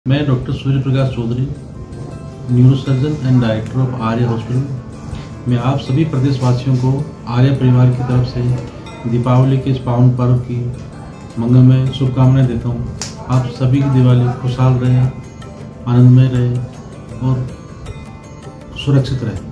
मैं doctor Surya Prakash Chaudhary, neurosurgeon and director of Arya hospital. मैं आप सभी प्रदेशवासियों को आर्य परिवार की तरफ से दीपावली के इस पावन पर्व की मंगलमय शुभकामनाएं देता हूँ। आप सभी की दिवाली खुशहाल रहे, आनंदमय रहे और सुरक्षित रहे।